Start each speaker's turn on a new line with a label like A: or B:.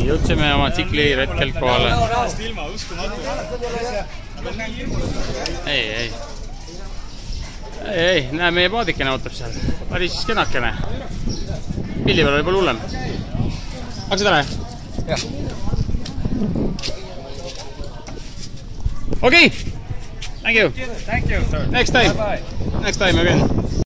A: Jõudsime oma tsikli retkelt kohale. Ei, näe, meie paadikene ootab seal. Päris kenakene. Pildi peal oli palju hullem. Hakkasid ära? Jah. Okay. Thank you. Next time again.